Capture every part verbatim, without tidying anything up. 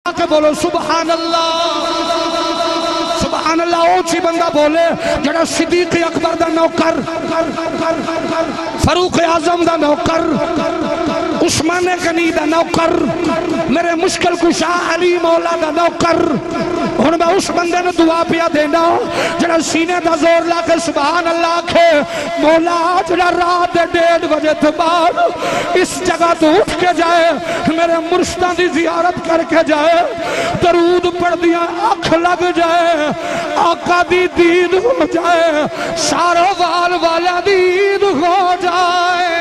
اٹھا کے بولو سبحان اللہ سبحان اللہ اونچی بندہ بولے جڑا صدیق اکبر دا نوکر فاروق اعظم دا نوکر عثمان غنی دا نوکر میرے مشکل کشا علی مولا دا نوکر ہن میں اس بندے نے دعا پیا دینا جڑا سینے دا زور لا کے سبحان اللہ آکھے مولا جڑا رات دے ڈیڑھ بجے تو بعد اس جگہ تو اٹھ کے جائے میرے مرشداں دی زیارت کر کے جائے درود پڑھ دیا آنکھ لگ جائے آقا دی دید ہو جائے سارا وال والا دید ہو جائے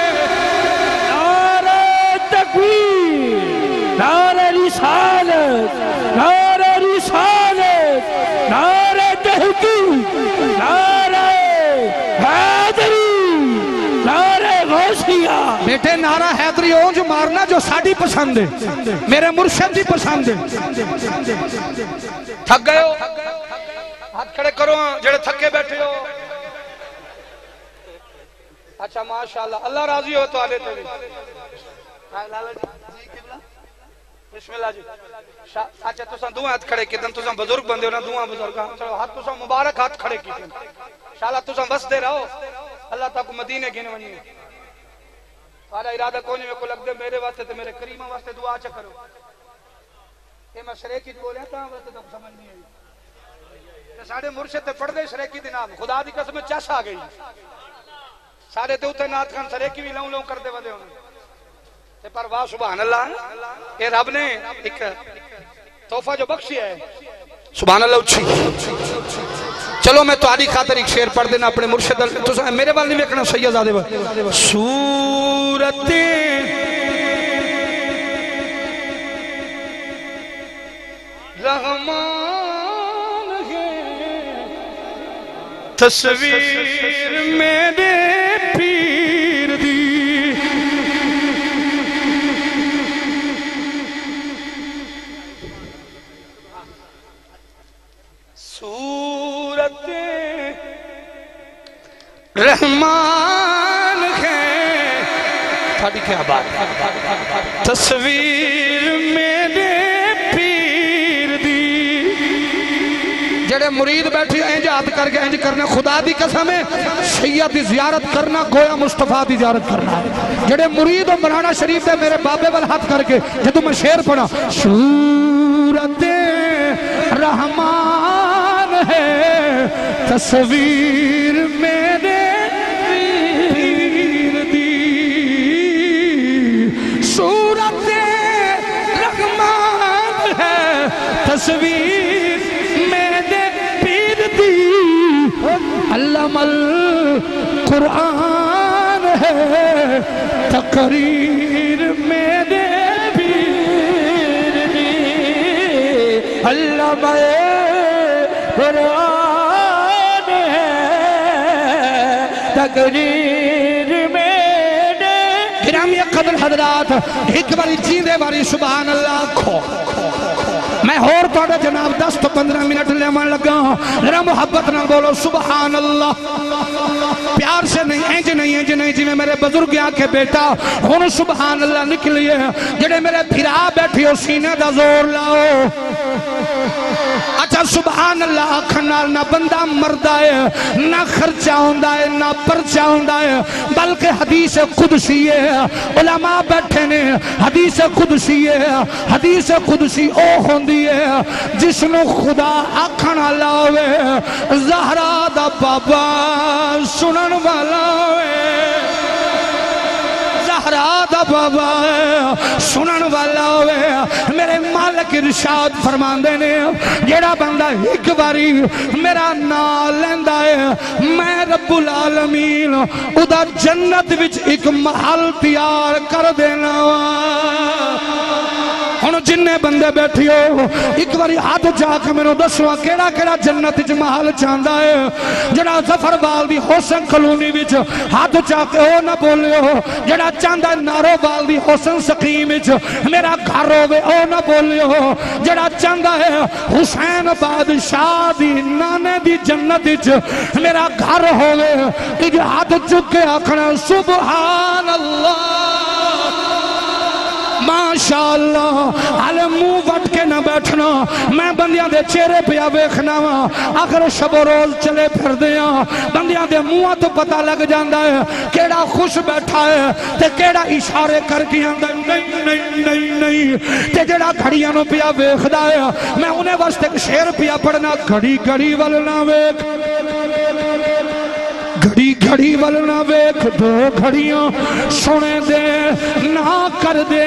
نعرہ تکبیر نعرہ رسالت نعرہ رسالت نعرہ تحقیق نعرہ حیدری نعرہ غوثیہ بیٹے نعرہ حیدری اونج مارنا جو ساڑی پسند ہے میرے مرشد دی پسند ہے تھک گئے ہو ہاتھ کھڑے کرو جڑے تھکے بیٹھے ہو اچھا ماشاءاللہ اللہ راضی ہو تو آلے تے بھی بسم اللہ جی اچھا تو سن دعا ہاتھ کھڑے کیتن تو سن بزرگ بندے ہونا دعا بزرگ ہاتھ تو سن مبارک ہاتھ کھڑے کیتن انشاءاللہ تو سن بس دے رہو اللہ تاکہ مدینے گھنے ونی سارا ارادہ کونے میں کو لگ دے میرے واسطے تے میرے کریمہ واسطے دعا چا کرو یہ میں شریکی بولیا تھا واسطے تو سمجھ نہیں آئی ساڑھے مرشد تے پڑھ دے شریکی دی نام خدا دی قسم چس آ گئی سارے تے اتنے نات خان شریکی بھی لوں لوں کر دے ودے ہونے تے پر واہ سبحان اللہ اے رب نے ایک تحفہ جو بخشی ہے سبحان اللہ اچھی چلو میں تو آدھی خاطر ایک شعر پڑھ دینا اپنے مرشد تو میرے وال نہیں ویکھنا سید آدھے با سورت رحمان ہے تصویر میرے پیر دی سورت رحمان ہے تھاڑی کیا بات تصویر میرے پیر دی جڑے مرید بیٹھی انج ہاتھ کر کے انج کرنا خدا دی قسم ہے سید دی زیارت کرنا گویا مصطفیٰ دی زیارت کرنا جڑے مرید و مولانا شریف دے میرے بابے وال ہاتھ کر کے جدو میں شعر پڑھا سورت رحمان ہے تصویر میرے پیر دی سورت رحمان ہے تصویر میرے پیر دی علم القرآن ہے تقریر میرے پیر دی علم قرآن ہے تقریر میرے گرامی قدر حضرات ایک باری جیندے باری سبحان اللہ کھو میں اور توڑے جناب دس تو پندرہ منٹ لے مان لگا ذرا محبت نہ بولو سبحان اللہ پیار سے نہیں اینج نہیں اینج نہیں جی میں میرے بزرگ آکے بیٹا ہون سبحان اللہ نکلیے جڑے میرے بھرا بیٹھی ہو سینے دا زور لاؤ اچھا سبحان اللہ آکھنال نہ بندہ مردہ ہے نہ خرچہ ہوندہ ہے نہ پرچہ ہوندہ ہے بلکہ حدیث قدسی ہے علماء بیٹھے نے حدیث قدسی ہے حدیث قدسی او ہوندی ہے جس نو خدا آکھن والا ہوئے زہرا دا بابا سنن والا ہوئے زہرا دا بابا سنن والا ہوئے میرے مالک ارشاد فرماندے نے جیڑا بندہ ایک باری میرا نام لیندہ ہے میں رب العالمین ادا جنت وچ ایک محل تیار کر دینا ہن جننے بندے بیٹھی ہو ایک باری ہاتھ جا کے میں نے دسوا کیڑا کیڑا جنت وچ محل چاہندا ہے جڑا ظفر بال دی حسن کلونی وچ ہاتھ جا کے او نہ بولے ہو جڑا چاہندا ہے نارو بال دی حسن سقیم وچ میرا گھر ہوے او نہ بولے ہو جڑا چاہندا ہے حسین بادشاہ دی نانے دی جنت وچ میرا گھر ہوے کہ ہاتھ چک کے آکھنا سبحان اللہ ماشاء ماشاءاللہ حالے منہ وٹ کے نہ بیٹھنا میں بندیاں دے چہرے پہ ویکھنا وا اگر شب و روز چلے پھر دیاں بندیاں دے منہ تو پتہ لگ جاندا ہے کیڑا خوش بیٹھا ہے تے کیڑا اشارے کر کے آندا نہیں نہیں نہیں نہیں تے جڑا گھڑیاں نو پیا ویکھدا ہے میں انہیں واسطے ایک شعر پیا پڑھنا گھڑی گھڑی ول نہ ویکھ گھڑی گھڑی ول نہ ویکھ دو گھڑیاں سونے دے نہ کر دے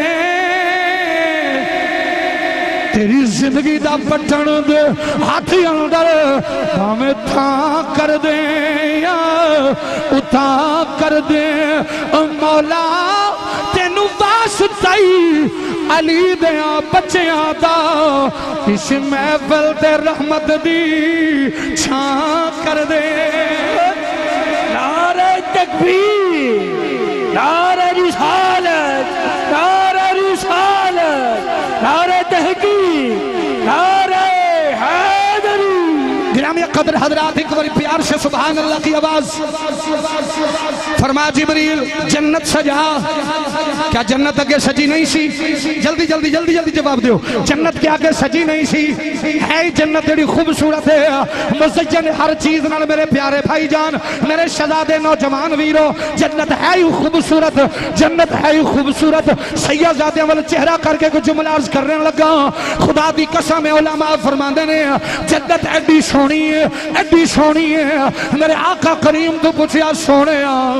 تیری زندگی دا بٹن دے ہاتھی اندر ہمیں تھا کر دے یا اتا کر دے مولا تینو واسطائی علی دیاں بچیاں دا اس محفل دے رحمت دی چھان کر دے نعرہ تکبیر نعرہ رسالت نعرہ رسالت نعرہ تحقیق نعرہ حیدری گرامی قدر حضرات ایک باری پیار سے سبحان اللہ کی آواز فرما جبریل جنت سجا کیا جنت اگے سجی نہیں سی جلدی جلدی جلدی جلدی جواب دیو جنت کیا اگے سجی نہیں سی ہے جنت بڑی خوبصورت ہے مزین ہر چیز نال میرے پیارے بھائی جان میرے شہزادے نوجوان ویرو جنت ہے ہی خوبصورت جنت ہے ہی خوبصورت سیدزادیاں والا چہرہ کر کے کچھ جملہ عرض کرنے لگا خدا دی قسم علماء فرماندے نے جنت ایڈی سونی ہے ایڈی سونی ہے میرے آقا کریم تو پوچھیا سونے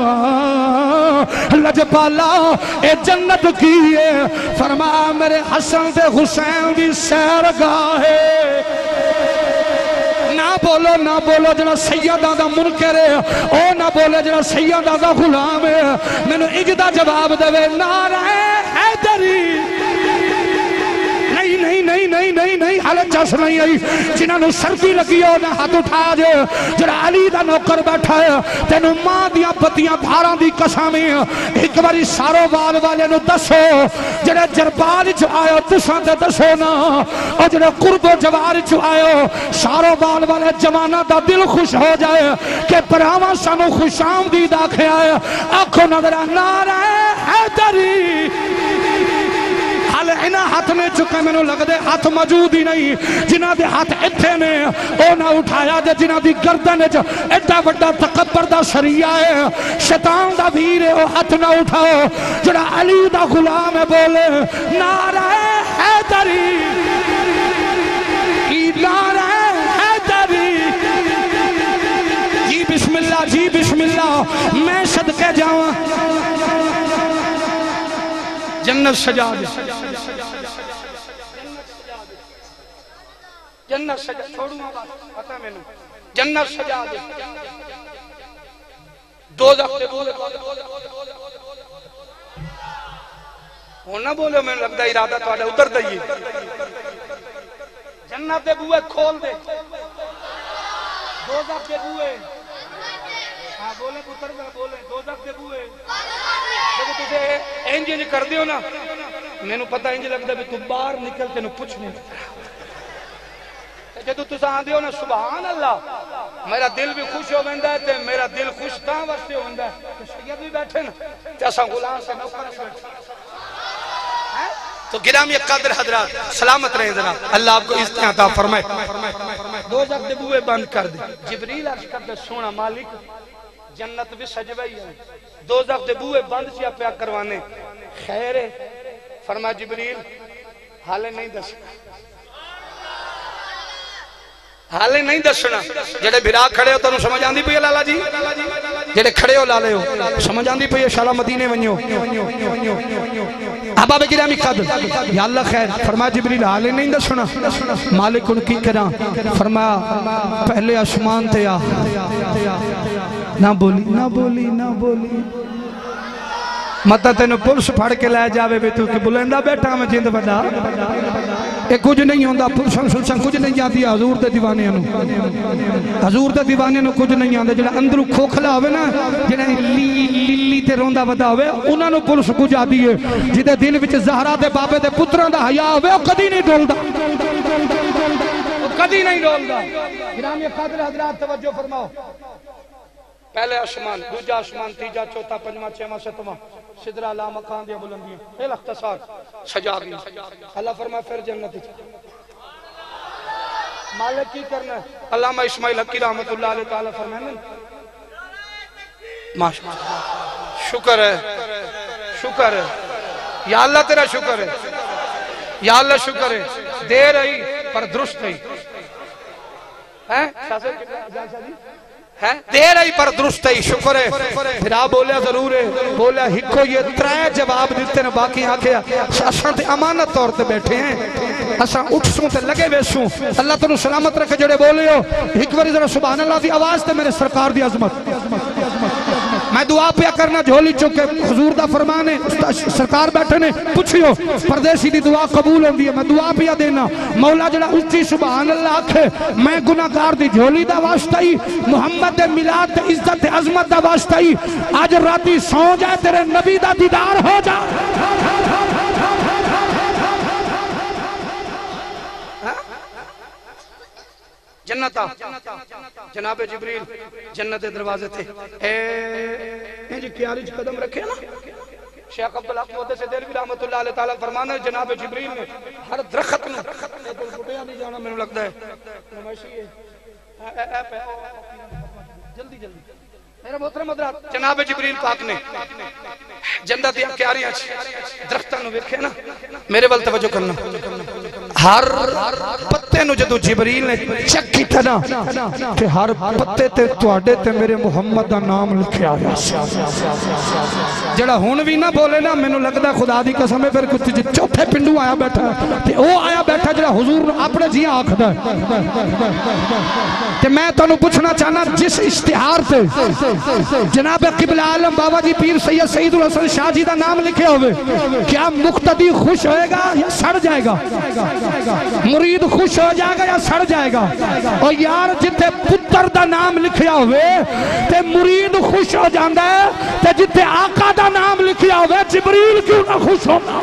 لجپالا اے جنت کی ہے فرما میرے حسن تے حسین دی سیرگاہ ہے نہ بولو نہ بولو جنا سیدہ دا منکر ہے او نہ بولے جنا سیدہ دا غلام ہے میں نے اجدہ جواب دے نعرہ حیدری نہیں نہیں نہیں نہیں نہیں نہیں حالت چس نہیں آئی جنہاں نو سردی لگی ہو نہ ہاتھ اٹھا جے جڑا علی دا نوکر بیٹھا ہے تینو ماں دیاں پتیاں دھاراں دی قسم ایک باری سارو وال والے نو دسو جڑے جربال چ آئے تساں تے دسو نا او جڑے قرب و جوار چ آئے سارو وال والے جواناں دا دل خوش ہو جائے کہ پراواں سانو خوش آمدید آکھے آئے آنکھوں نظر نعرہ حیدری حال انہاں ہاتھ میں چکے میں نو لگ دے ہاتھ موجود ہی نہیں جنہ دے ہاتھ اتھے نے او نہ اٹھایا جے جنہ دی گردن جو ایڈا وڈا تکبر دا شریعہ ہے شیطان دا بھیر ہے او ہاتھ نہ اٹھاؤ جڑا علی دا غلام ہے بولے نعرہ حیدری نعرہ حیدری جی بسم اللہ جی بسم اللہ میں صدقے جاؤں جنت سجا دے جنت سجا چھوڑوں بات پتہ میں نو جنت سجا دے دوزخ دے بولے ہونا بولے میں لگتا ارادہ تو آدھا ادھر دئیے جنت دے بوئے کھول دے دوزخ دے بوئے ہاں بولے پتر میں بولے دوزخ دے بوئے جب تجھے انج انج کر دیو نا میں نو پتہ انج لگتا بھی تو باہر نکل کے نو پوچھنے جب تو آن دیو نا سبحان اللہ میرا دل بھی خوش ہو بندہ ہے تے میرا دل خوش کہاں واسطے ہو بندہ ہے تو سید بھی بیٹھے نا جیسا غلام سے نوکر بھی بیٹھے تو گرامی قدر حضرات سلامت رہے ذرا اللہ آپ کو اس عطا فرمائے دوزخ دے بوئے بند کر دے جبریل عرض کر دے سونا مالک جنت بھی سجوئی ہے دوزخ دے بوئے بند سیا پیا کروانے خیر ہے فرما جبریل حالے نہیں دسنا حالے نہیں دسنا جڑے بھرا کھڑے ہو تو انہوں سمجھ آندی پئی لالا جی جڑے کھڑے ہو لالے ہو سمجھ آندی پئی شالا مدینے ونیو احباب گرامی قدر یا اللہ خیر فرما جبریل حالے نہیں دسنا مالک ان کی کرا فرما پہلے آسمان تے آ نہ بولی نہ بولی نہ بولی مطا تینو پلس پھڑ کے لے جاوے بے تو کہ بلندہ بیٹھا میں جند بڑا اے کچھ نہیں ہوندہ پلسن سلسن کچھ نہیں جاتی حضور دے دیوانے انو حضور دے دیوانے انو کچھ نہیں آندہ جنہا اندرو کھوکھلا ہوئے نا جنہا لی لی تے روندہ بدا ہوئے انہاں نو پلس کچھ آتی ہے جدے دل وچ زہرہ دے بابے دے پتران دا حیاء ہوئے وہ کدی نہیں ڈول دا وہ کدی نہیں ڈول دا گرامی قادر حضرات توجہ فرماؤ پہلے آسمان دوجہ آسمان تیجہ چوتھا پنجواں چھواں ستواں سدرا لا مکان دیا بلندیاں اے اختصار سجا گئی اللہ فرمائے پھر جنت مالک کی کرنا ہے علامہ اسماعیل حقی رحمت اللہ علیہ تعالیٰ فرمائے ماشاءاللہ شکر ہے شکر ہے یا اللہ تیرا شکر ہے یا اللہ شکر ہے دے رہی پر درست رہی دے رہی پر درست ہے شکر ہے پھر آپ بولیا ضرور ہے بولیا ہکو یہ ترائے جواب دیتے ہیں باقی آنکھیں اساں تے امانت طور تے بیٹھے ہیں اساں اٹھ سوں تے لگے بیسوں اللہ تنو سلامت رکھے جڑے بولے ہو ایک باری ذرا سبحان اللہ دی آواز تے میرے سرکار دی عظمت میں دعا پیا کرنا جھولی چکے حضور دا فرمانے سرکار بیٹھے نے پوچھیو پردیسی دی دعا قبول ہوندی ہے میں دعا پیا دینا مولا جڑا اچھی سبحان اللہ آکھے میں گناہگار دی جھولی دا واسطہ ہی محمد دے ملاد دے عزت دے عظمت دا واسطہ ہی آج راتی سو جائے تیرے نبی دا دیدار ہو جا جنتا جناب جبریل جنت دروازے تھے اے جی کیاری قدم رکھے نا شیخ عبدالحق محدث سے دیر بھی رحمت اللہ علیہ تعالیٰ فرمانا جناب جبریل نے ہر درخت میں نہیں جانا میں نے لگتا ہے جلدی جلدی میرا محترم حضرات جناب جبریل پاک نے جنت دیا کیاریاں درختہ نو ویکھے نا میرے ول توجہ کرنا ہر پتے نو جدو جبریل نے چیک کیتا نا کہ ہر پتے تے تواڈے تے میرے محمد دا نام لکھیا ہوا جڑا ہن وی نہ بولے نا مینوں لگدا خدا دی قسم ہے پھر کچھ چوتھے پنڈو آیا بیٹھا تے او آیا بیٹھا جڑا حضور اپنے جی آکھدا تے میں تانوں پوچھنا چاہنا جس اشتہار تے جناب قبلہ عالم بابا جی پیر سید سعید الحسن شاہ جی دا نام لکھے ہوئے کیا مقتدی خوش ہوئے گا یا سڑ جائے گا مرید خوش ہو جائے گا یا سڑ جائے گا اور یار جتے پتر دا نام لکھیا ہوئے تے مرید خوش ہو جاندہ ہے تے جتے آقا دا نام لکھیا ہوئے جبریل کیوں نہ خوش ہونا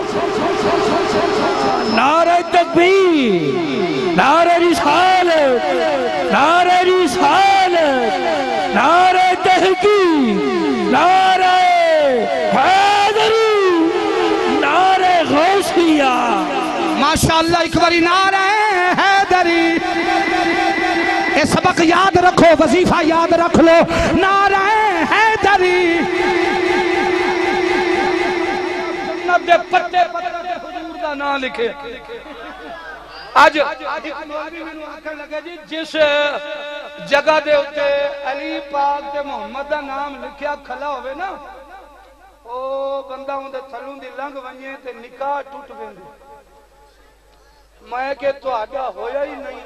نعرہ تکبیر نعرہ رسالت نعرہ رسالت نعرہ تحقیق نعرہ حیدری نعرہ غوثیہ ماشاءاللہ ایک باری نعرہ حیدری اے سبق یاد رکھو وظیفہ یاد رکھ لو نعرہ حیدری جنت دے پتے پتے حضور دا نام لکھے آج ایک مولوی میں آکھر لگے جی جس جگہ دے ہوتے علی پاک دے محمد دا نام لکھیا کھلا ہوئے نا او بندہ ہوں دے تھلوں دی لنگ ونجے تے نکاح ٹوٹ گئے میں کہ تو آگا ہویا ہی نہیں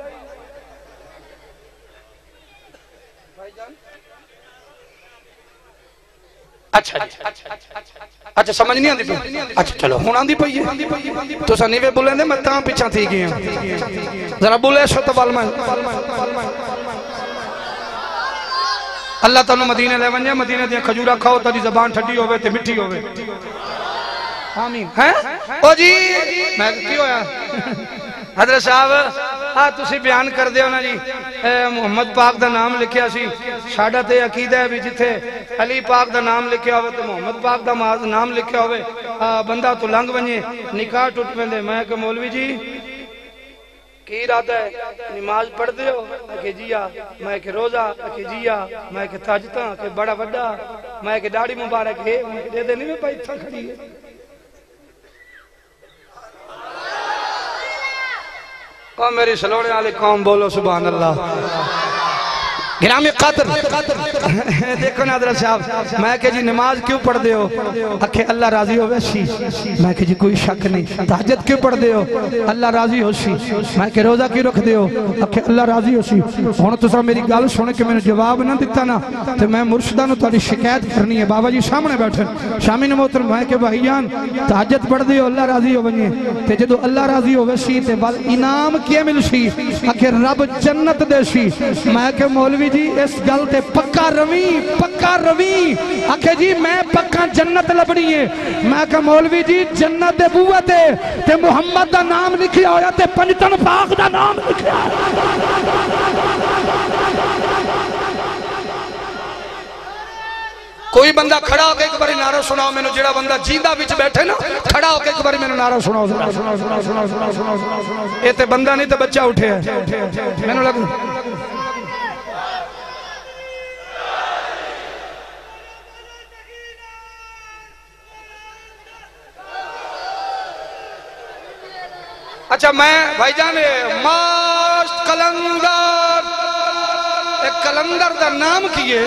بھائی جان اچھا اچھا سمجھ نہیں آندی پئی اچھا چلو ہن آندی پئی ہے تو سنی وے بولے میں تاں پیچھے تھی گیا ذرا بولے سو تو بال میں اللہ تعالی مدینے لے ونجے مدینے دی کھجورا کھاؤ تاری زبان ٹھڈی ہوے تے مٹھی ہوے آمین ہیں او جی میں کی ہویا حضرت صاحب ہاں تسی بیان کر دیو نا جی محمد پاک دا نام لکھیا سی ساڈا تے عقیدہ ہے بھی جتھے علی پاک دا نام لکھیا ہوئے تے محمد پاک دا نام لکھیا ہوئے بندہ تو لنگ ونجے نکاح ٹوٹ پندے میں کہ مولوی جی کی ارادہ ہے نماز پڑھ دیو کہ جیا میں کہ روزہ کہ جیا میں کہ تاجتاں کہ بڑا وڈا میں کہ ڈاڑی مبارک ہے دے دے نہیں میں پائی تھا کھڑی ہے اور میری سلوڑے والے قوم بولو سبحان اللہ گرامی قدر دیکھو نا حضرت صاحب میں کہ جی نماز کیوں پڑھ دے ہو اکھے اللہ راضی ہو ویسی میں کہ جی کوئی شک نہیں تہجد کیوں پڑھ دے ہو اللہ راضی ہو سی میں کہ روزہ کیوں رکھ دے ہو اکھے اللہ راضی ہو سی ہون تو سر میری گل سنے کہ میں نے جواب نہ دیتا نا تو میں مرشدہ نو تاری شکایت کرنی ہے بابا جی سامنے بیٹھے شامی نے محترم میں کہ بھائی جان تہجد پڑھ دے ہو اللہ راضی ہو بنیے تے جدو اللہ راضی ہو ویسی تے بل انعام کیے مل سی اکھے رب جنت دے سی میں کہ مولوی جی اس گل تے پکا روی پکا روی آکھے جی میں پکا جنت لبنی ہے میں کہ مولوی جی جنت دے بوئے تے تے محمد دا نام لکھیا ہویا تے پنجتن پاک دا نام لکھیا کوئی بندہ کھڑا ہو کے ایک باری نعرہ سناؤ میں نے، جڑا بندہ جیندہ بچ بیٹھے نا کھڑا ہو کے ایک باری میں نے نعرہ سناؤ سناؤ سناؤ سناؤ سناؤ سناؤ سناؤ سناؤ اے تے بندہ نہیں تے بچہ اٹھے ہے میں نے لگ اچھا میں بھائی جانے ماشت کلندر ایک کلندر دا نام کیے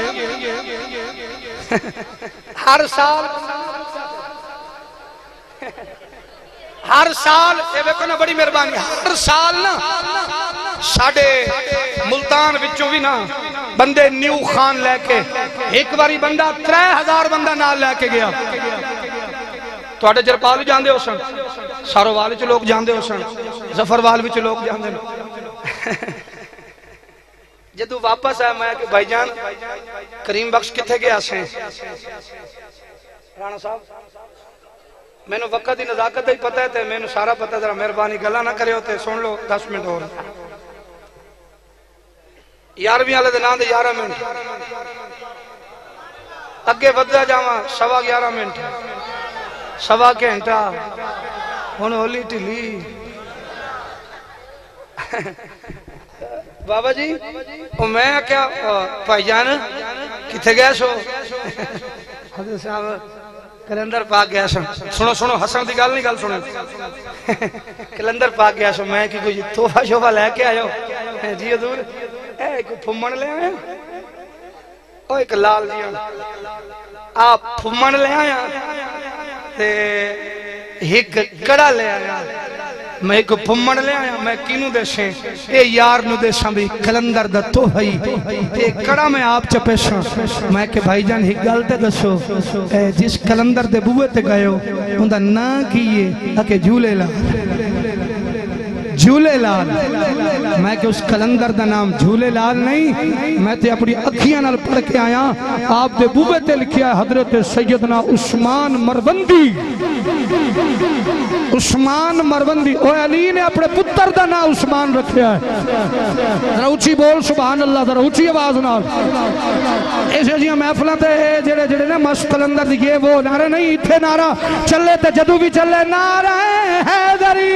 ہر سال ہر سال اے بیکو نا بڑی مہربانی ہر سال نا ساڑھے ملتان وچوں بھی نا بندے نیو خان لے کے ایک باری بندہ ترے ہزار بندہ نال لے کے گیا تو آٹے جرپال بھی جاندے ہو سن سارو والے چو لوگ جاندے ہو سن زفر والے بھی چو لوگ جاندے ہو جدو واپس آیا میں کہ بھائی جان کریم بخش کتھے گیا سے رانا صاحب میں نے وقت ہی نزاکت ہی پتہ ہے میں نے سارا پتہ ذرا مہربانی گلا نہ کرے ہوتے سن لو دس منٹ ہو رہا یارویں والے دنان دے یارہ منٹ اگے ودہ جاواں سوا گیارہ منٹ سوا گھنٹہ ہن ہولی ٹلی بابا جی میں کیا بھائی جان کتھے گئے سو حضرت صاحب کلندر پاک گیا سو سنو سنو حسن دی گل نہیں گل سنو کلندر پاک گیا سو میں کہ کوئی توفہ شوفہ لے کے آئے ہو جی حضور اے کوئی پھمن لے آئے او ایک لال جی آپ پھمن لے آئے تے ایک کڑا لے آیا میں ایک پھمن لے آیا میں کینوں دے شیں اے یار نو دے شاں بھی کلندر دا تو بھائی اے کڑا میں آپ چپے شاں میں کہ بھائی جان ہی گلتے دسو اے جس کلندر دے بوئے تے گئے ہو ان دا نا کیے اکے جھولے لا جھولے لال میں کہ اس کلندر دا نام جھولے لال نہیں میں تے اپنی اکھیاں نال پڑھ کے آیا آپ دے بوبے تے لکھیا ہے حضرت سیدنا عثمان مروندی عثمان مروندی او علی نے اپنے پتر دا نام عثمان رکھیا ہے ذرا اچھی بول سبحان اللہ ذرا اچھی آواز نال ایسے جیاں محفلہ تے جڑے جڑے نے مست کلندر یہ وہ نعرہ نہیں تھے نعرہ چلے تے جدو بھی چلے نعرہ حیدری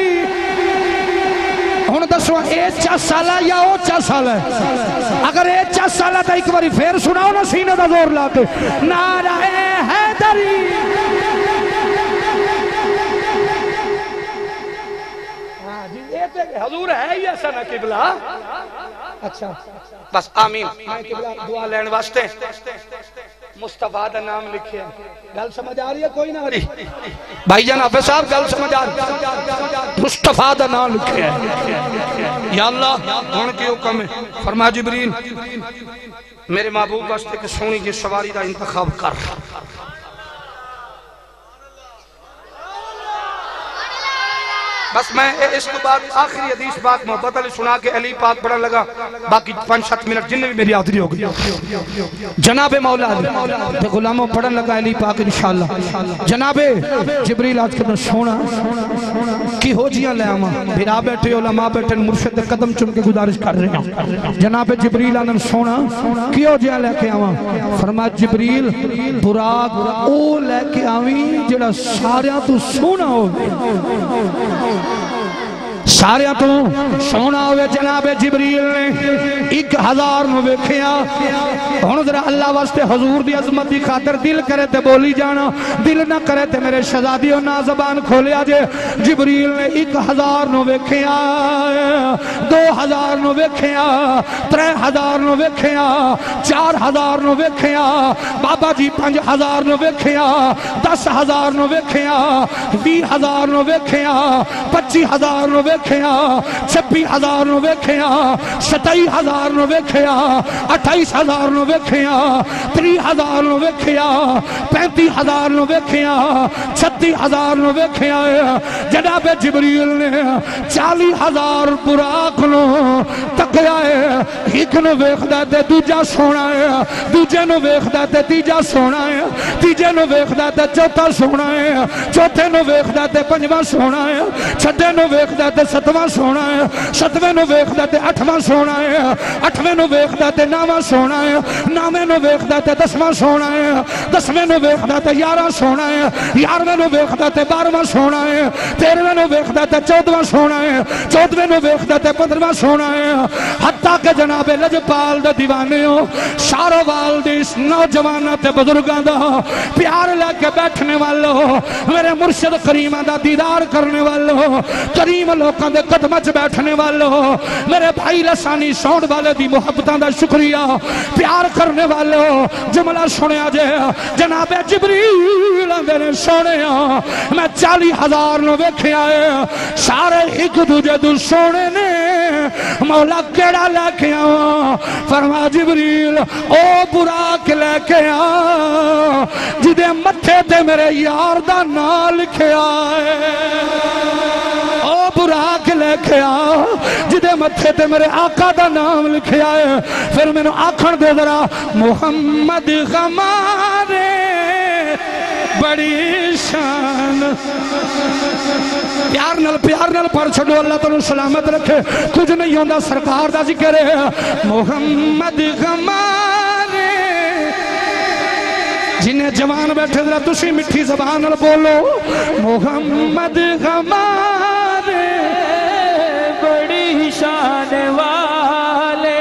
ہون دسو اے چاس سالہ یا او چاس سالہ ہے اگر اے چاس سالہ تا ایک باری پھر سناؤ نا سینے دا زور لاتے نعرہ حیدری حضور ہے ہی ایسا نا قبلہ اچھا بس آمین میں قبلہ دعا لین واسطے مصطفیٰ دا نام لکھے گل سمجھ آ رہی ہے کوئی نہ آ رہی بھائی جان حافظ صاحب گل سمجھ آ رہی مصطفیٰ دا نام لکھے یا اللہ ان کی حکم ہے فرما جبریل میرے محبوب واسطے کہ سونی کی سواری دا انتخاب کر بس میں اس کو بعد آخری حدیث پاک محبت علی سنا کے علی پاک پڑھن لگا باقی پانچ سات منٹ جن بھی میری حاضری ہوگی جناب مولا علی تے غلاموں پڑھن لگا علی پاک انشاءاللہ جناب جبریل آج کے دن سونا کی ہو جیاں لے آما بھیرا بیٹھے علماء بیٹھے مرشد قدم چن کے گزارش کر رہے ہیں جناب جبریل آنن سونا کی ہو جیاں لے کے آما فرما جبریل براق او لے کے آویں جڑا ساریاں تو سونا ہو سارے تو سونا ہوئے جناب جبریل نے ایک ہزار نو ویکھیا ہن ذرا اللہ واسطے حضور دی عظمت دی خاطر دل کرے تے بولی جانا دل نہ کرے تے میرے شہزادیوں نہ زبان کھولیا جے جبریل نے ایک ہزار نو ویکھیا دو ہزار نو ویکھیا ترے ہزار نو ویکھیا چار ہزار نو ویکھیا بابا جی پانچ ہزار نو ویکھیا دس ہزار نو ویکھیا بیس ہزار نو ویکھیا پچی ہزار نو ویکھیا چھبی ہزار نو ویکھیا ستائی ہزار نو ویکھیا اٹھائیس ہزار نو ویکھیا تری ہزار نو ویکھیا پینتی ہزار نو ویکھیا چھتی ہزار نو ویکھیا جناب جبریل نے چالی ہزار براق نو تکیا ہے ایک نو ویکھدا تے دوجا سونا ہے دوجے نو ویکھدا تے تیجا سونا ہے تیجے نو ویکھدا تے چوتھا سونا ہے چوتھے نو ویکھدا تے پنجواں سونا ہے چھٹے نو ویکھدا تے تے ستواں سونا ہے ستویں نو ویکھدا تے اٹھواں سونا ہے اٹھویں نو ویکھدا تے نواں سونا ہے نویں نو ویکھدا تے دسواں سونا ہے دسویں نو ویکھدا تے یاراں سونا ہے یارویں نو ویکھدا تے بارہواں سونا ہے تیرہویں نو ویکھدا تے چودواں سونا ہے چودویں نو ویکھدا تے پندرواں سونا ہے حتیٰ کہ جناب لجپال دے دیوانے ہو شاروال دی اس نوجوانہ تے بزرگاں دا پیار لے کے بیٹھنے والو میرے مرشد کریمہ دا دیدار کرنے والو کریم لوکاں دے قدمہ چ بیٹھنے والو میرے بھائی لسانی سونڈ والے دی محبتاں دا شکریہ پیار کرنے والو جملہ سنیا جے جناب جبریل آندے نے سونے میں چالی ہزار نو ویکھے آئے سارے ایک دوجے دو سونے نے مولا کیڑا لے کے آؤں فرما جبریل او براق لے کے آؤں جدے متھے تے میرے یار دا نام لکھے آئے او براق لے کے آؤں جدے متھے تے میرے آقا دا نام لکھے آئے پھر میں نے آکھن دے ذرا محمد غمارے بڑی شان پیار نل پیار نل پر چھڑو اللہ تعالیٰ سلامت رکھے کچھ نہیں ہوندہ سرکار دا ذکر ہے محمد غمارے جنہیں جوان بیٹھے ذرا تسی مٹھی زبان نل بولو محمد غمارے بڑی شان والے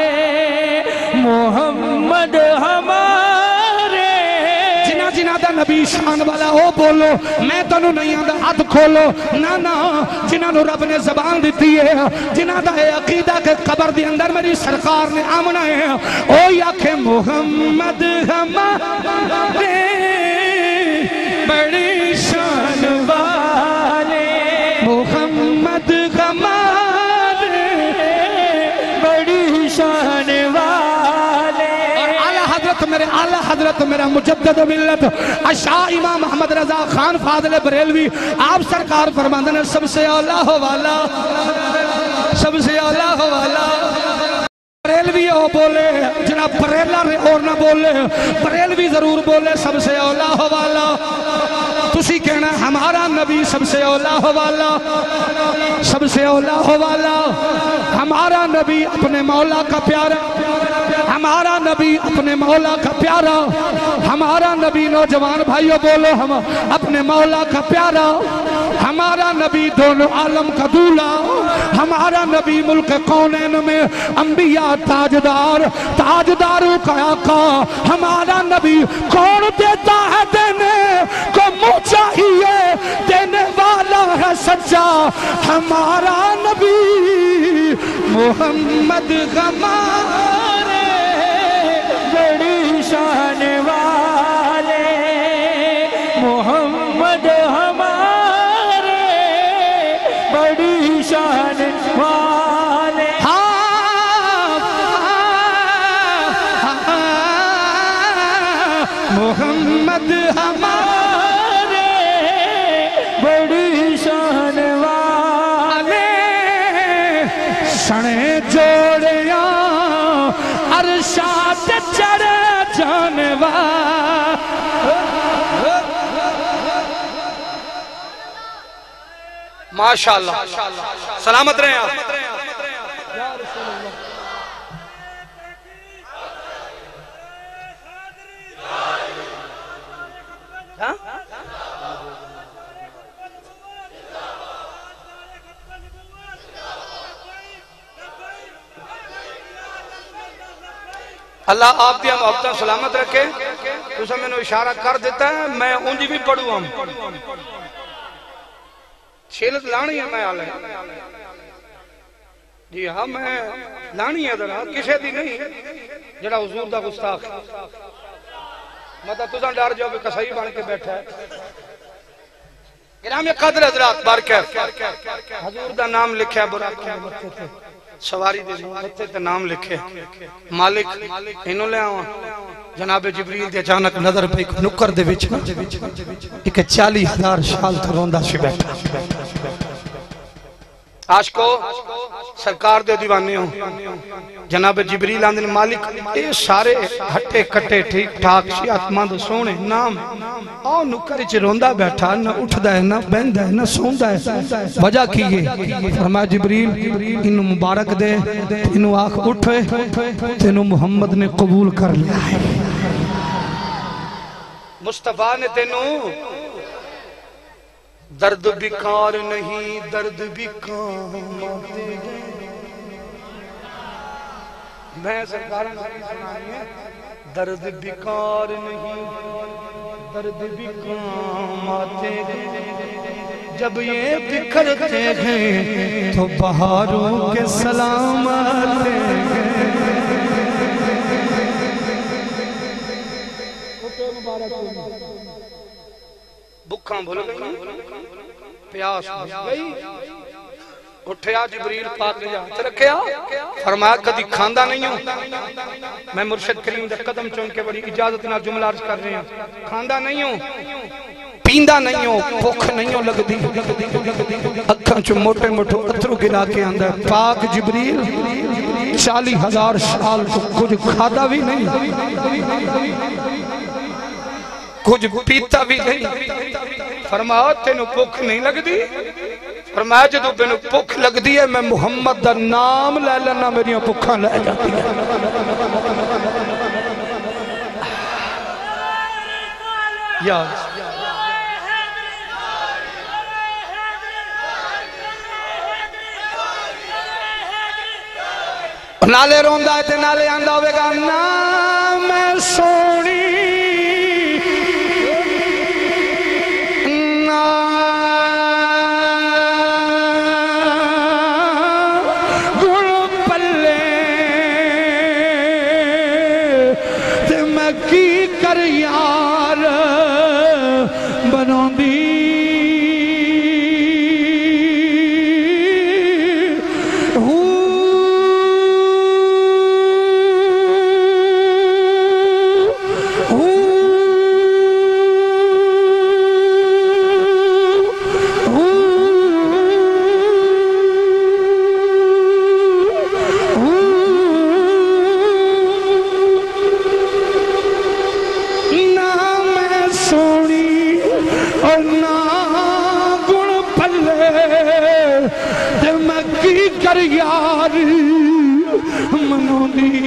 محمد ہمارے جنہ جنہ دا نبی شان والا ہو بولو میں تنو نہیں آندہ ہاتھ کھولو نا نا جنہ نو رب نے زبان دیتی ہے جنہ دا ہے عقیدہ کے قبر دی اندر میری سرکار نے آمنا ہے او یا کہ محمد ہمارے بڑی شان والے محمد ہمارے بڑی شان والے اور اعلیٰ حضرت میرے اعلیٰ حضرت میرا مجدد ملت اشاہ امام محمد رضا خان فاضل بریلوی آپ سرکار فرماندن سب سے اولا ہو والا سب سے اولا ہو والا بریلوی ہو بولے جناب بریلہ اور نہ بولے بریلوی ضرور بولے سب سے اولا ہو والا تسی کہنا ہمارا نبی سب سے اولا ہو والا سب سے اولا ہو والا ہمارا نبی اپنے مولا کا پیارا ہمارا نبی اپنے مولا کا پیارا ہمارا نبی نوجوان بھائیو بولو ہم اپنے مولا کا پیارا ہمارا نبی دونوں عالم کا دولا ہمارا نبی ملک کونین میں انبیاء تاجدار تاجداروں کا آقا ہمارا نبی کون دیتا ہے دینے کو منہ چاہیے دینے والا ہے سچا ہمارا نبی محمد غمارے بڑی شان والے محمد ہمارے بڑی شان والے محمد ہمارے بڑی شان والے سنے جوڑیاں عرشات چڑھ جانوا ماشاءاللہ سلامت رہے آپ اللہ آپ دیا محبتہ سلامت رکھے تو سب میں نے اشارہ کر دیتا ہے میں انجی بھی پڑھوں ہم چھیلت لانی ہے میں آلے جی ہاں میں لانی ہے ذرا کسے دی نہیں جڑا حضور دا گستاخ مطلب تُزن ڈار جو بھی کسائی بان کے بیٹھا ہے گرامی قدر حضرات بارکہ حضور دا نام لکھا ہے براق کے مطلب تھے سواری دے مطلب تے نام لکھے مالک انہوں لے آوان جناب جبریل دے اچانک نظر پہ ایک نکر دے وچ ایک چالی ہزار شال تھا روندہ سے بیٹھا آج کو سرکار دے دیوانے ہوں جناب جبریل آندن مالک اے سارے ہٹے کٹے ٹھیک ٹھاک شیعت مند سونے نام آؤ نکر چ روندا بیٹھا نہ اٹھدا ہے نہ بہندا ہے نہ سوندا ہے وجہ کی ہے فرمایا جبریل انہوں مبارک دے انہوں آنکھ اٹھے تینوں محمد نے قبول کر لیا ہے مصطفیٰ نے تینوں درد بیکار نہیں درد بھی کام آتے ہیں میں سرکارہ نبی سنانی ہے درد بیکار نہیں درد بھی کام آتے ہیں جب یہ بکھرتے ہیں تو بہاروں کے سلام آتے ہیں بکھاں بھول گئی پیاس بھول گئی اٹھیا جبریل پاک نے جہاں رکھیا فرمایا کدی کھاندہ نہیں ہوں میں مرشد کریم دے قدم چون کے بڑی اجازت نہ جملہ عرض کر رہے ہیں کھاندہ نہیں ہوں پیندہ نہیں ہوں بھوک نہیں ہوں لگ دی اکھاں چو موٹے موٹے اترو گلا کے اندر پاک جبریل چالی ہزار سال تو کچھ کھادا بھی نہیں کچھ پیتا بھی نہیں فرمایا تینوں بھوک نہیں لگ دی فرمایا جدو بینو بھوک لگ دی ہے میں محمد دا نام لے لینا میری بھوکاں لے جاتی ہے یا نالے روندہ ہے تے نالے آندہ ہوئے گا نام سونی یار بنوں دی یار منوں دی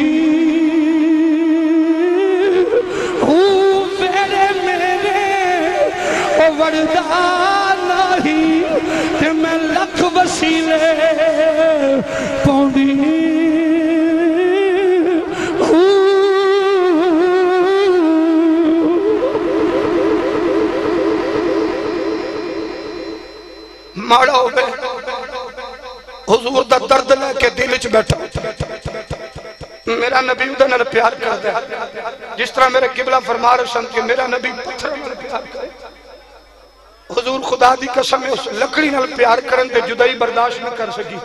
او میرے میرے او وردہ نہیں کہ میں لکھ وسیلے پوندی ماڑا ہو گئے حضور دا درد لے کے دل چ بیٹھا میرا نبی ادھا نال پیار کر دے جس طرح میرے قبلہ فرما رسن کہ میرا نبی پتھر نال پیار کرے حضور خدا دی قسم اس لکڑی نال پیار کرن تے جدائی برداشت نہ کر سکی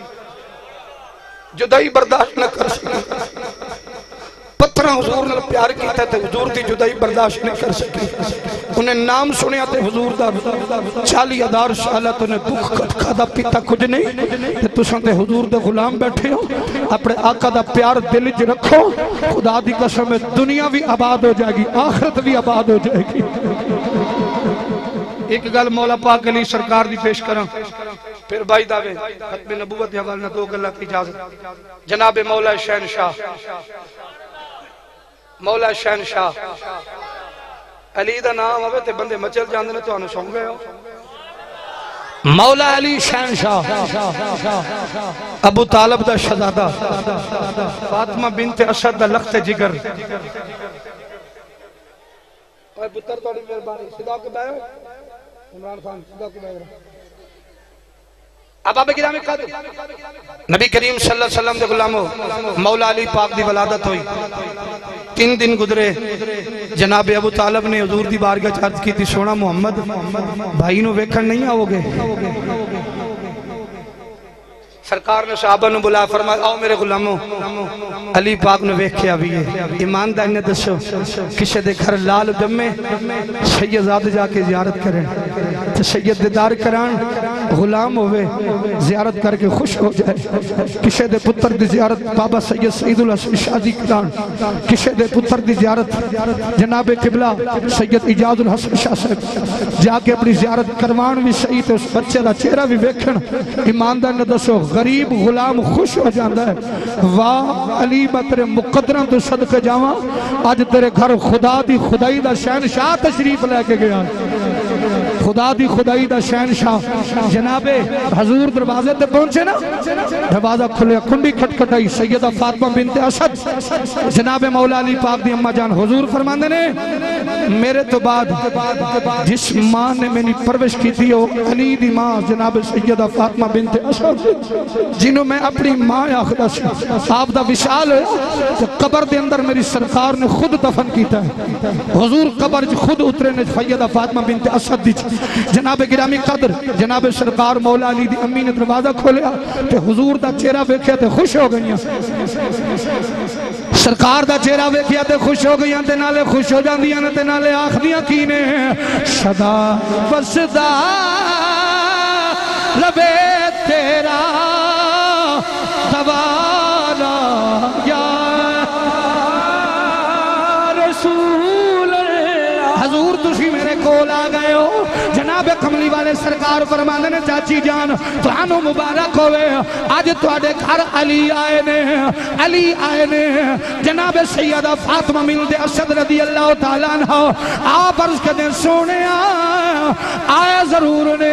جدائی برداشت نہ کر سکی پتھرہ حضور نال پیار کیتا تے حضور دی جدائی برداشت نہ کر سکی انہیں نام سنیا تے حضور دا چالی ہزار سالت انہیں بھوک کھادا پیتا کچھ نہیں تو سنتے حضور دے غلام بیٹھے ہو اپنے آقا دا پیار دل چ رکھو خدا دی قسم دنیا بھی آباد ہو جائے گی آخرت بھی آباد ہو جائے گی ایک گل مولا پاک علی سرکار دی پیش کراں پھر بائی داوے ختم نبوت حوالنا دو گلہ کی اجازت جناب مولا شہنشاہ مولا شہنشاہ علی دا نام ہوئے تے بندے مچل جاندے نے تو آنے سونگ گئے ہو مولا علی شہنشاہ ابو طالب دا شہزادہ فاطمہ بنت اسد دا لخت جگر اوہ پتر توڑی مہربانی صدا کے بائے عمران خان صدا کے بائے اب آپ گرامی قدر نبی کریم صلی اللہ علیہ وسلم دے غلامو مولا علی پاک دی ولادت ہوئی تین دن گزرے جناب ابو طالب نے حضور دی بارگاہ چارج کی تھی سونا محمد بھائی نو ویکھن نہیں آؤ گے سرکار نے صحابہ نے بلا فرمایا آؤ میرے غلاموں علی پاک نے ویکھیا بھی ہے ایماندار نے دسو کسے دے گھر لال جمے سید زاد جا کے زیارت کریں تو سید دیدار کران غلام ہوئے زیارت کر کے خوش ہو جائے کسے دے پتر دی زیارت بابا سید سعید الحسن شادی کران کسے دے پتر دی زیارت جناب قبلہ سید اجاز الحسن شاہ صاحب جا کے اپنی زیارت کروان بھی سعید اس بچے دا چہرہ بھی ویکھن ایماندار نے دسو غریب غلام خوش ہو جاندہ ہے واہ علی میں تیرے مقدران تو صدقے جاواں آج تیرے گھر خدا دی خدائی دا شہنشاہ تشریف لے کے گیا خدا دی خدائی دا شہنشاہ جناب حضور دروازے تے پہنچے نا دروازہ کھلے کنڈی کھٹ کھٹائی سیدہ فاطمہ بنت اسد جناب مولا علی پاک دی اماں جان حضور فرماندے نے میرے تو بعد جس ماں نے میں نے پرورش کی تھی وہ علی دی ماں جناب سیدہ فاطمہ بنت اسد جنہوں میں اپنی ماں آخدہ سے آپ دا وشال ہے کہ قبر دے اندر میری سرکار نے خود دفن کیتا ہے حضور قبر خود اترے نے سیدہ فاطمہ بنت اسد دی جناب گرامی قدر جناب سرکار مولا علی دی امی نے دروازہ کھولیا کہ حضور دا چہرہ ویکھیا تے خوش ہو گئیاں سرکار دا چہرہ ویکھیا تے خوش ہو گئیاں تے نالے خوش ہو جاندیاں تے نالے آخدیاں کینے صدا وصدا لبے تیرا دوالا یا رسول اللہ حضور تسی میرے کول آ گئے ہو جناب کملی والے سرکار فرمانے نے چاچی جان تو آنو مبارک ہوئے آج تو آڈے گھر علی آئے نے علی آئے نے جناب سیدہ فاطمہ ملد اسد رضی اللہ تعالیٰ عنہ آپ عرض کے دن سونے آئے ضرور نے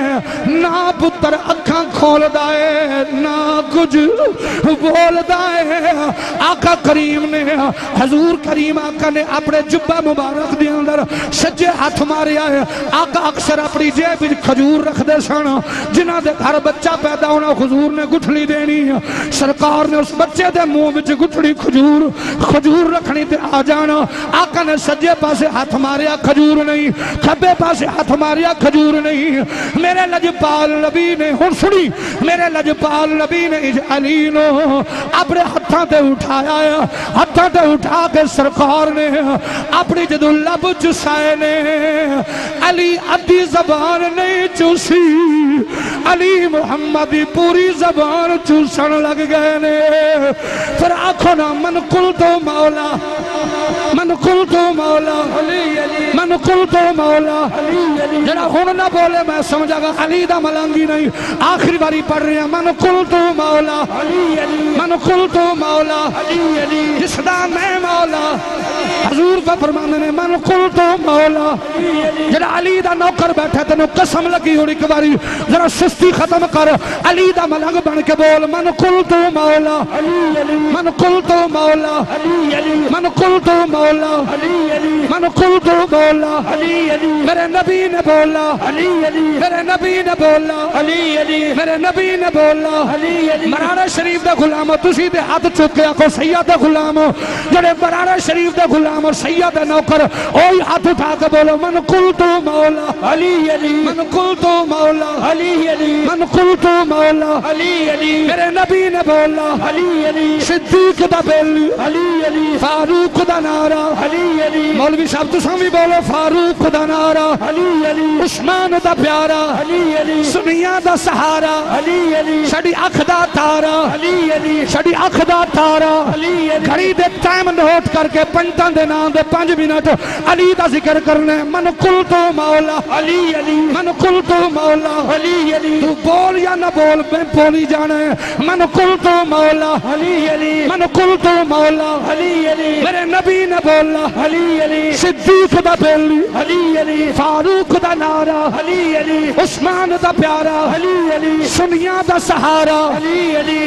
نا پتر اکھاں کھول دائے نا کچھ بول دائے آقا کریم نے حضور کریم آقا نے اپنے جبہ مبارک دی اندر سجے ہاتھ مارے آئے آقا اکثر اپنی جیب کھجور رکھ دے سن جنہ دے گھر بچہ پیدا ہونا حضور نے گٹھلی دینی سرکار نے اس بچے دے منہ وچ گٹھلی کھجور کھجور رکھنی تے آ جانا آقا نے سجے پاسے ہاتھ ماریا کھجور نہیں کھبے پاسے ہاتھ ماریا کھجور نہیں میرے لجپال نبی نے ہن سنی میرے لجپال نبی نے علی نو اپنے ہتھاں تے اٹھایا ہتھاں تے اٹھا کے سرکار نے اپنی جدو لب چسائے نے علی ادھی زبان نہیں چوسی علی محمد پوری زبان چوسن لگ گئے نے پھر آنکھوں نا من کل تو مولا من کل تو مولا من کل تو مولا جڑا ہون نہ بولے میں سمجھا گا علی دا ملانگی نہیں آخری باری پڑھ رہے ہیں من کل تو مولا من کل تو مولا جس دا میں مولا حضور پہ فرمانے نے من کل تو مولا جڑا علی دا نوکر بیٹھے تنو قسم لگی ہوڑی کباری ذرا سستی ختم کر علی دا ملنگ بن کے بول من کل تو مولا من کل تو مولا من کل تو مولا من کل تو مولا میرے نبی نے بولا میرے نبی نے بولا میرے نبی نے بولا مرارہ شریف دے غلام تسی دے ہاتھ چکیا کو سید دے غلام جڑے مرارہ شریف دے غلام اور سید دے نوکر اوہی ہاتھ اٹھا کے بولو من کل تو مولا علی علی من کل تو مولا علی علی من کل تو مولا علی علی میرے نبی نے بولا علی علی صدیق دا بیلی علی علی فاروق دا نارا علی علی مولوی صاحب تو سامی بولو فاروق دا نارا علی علی عثمان دا پیارا علی علی سنیا دا سہارا علی علی شڑی اکھ دا تارا علی علی شڑی اکھ دا تارا علی علی گھڑی دے ٹائم نوٹ کر کے پنجتاں دے نام دے پانچ منٹ علی دا ذکر کرنے من کل تو مولا علی علی من کل تو مولا علی علی تو بول یا نہ بول میں بولی جانے من کل تو مولا علی علی من کل تو مولا علی علی میرے نبی نے بولا علی علی صدیق دا بیلی علی علی فاروق دا نارا علی علی عثمان دا پیارا علی علی سنیا دا سہارا علی علی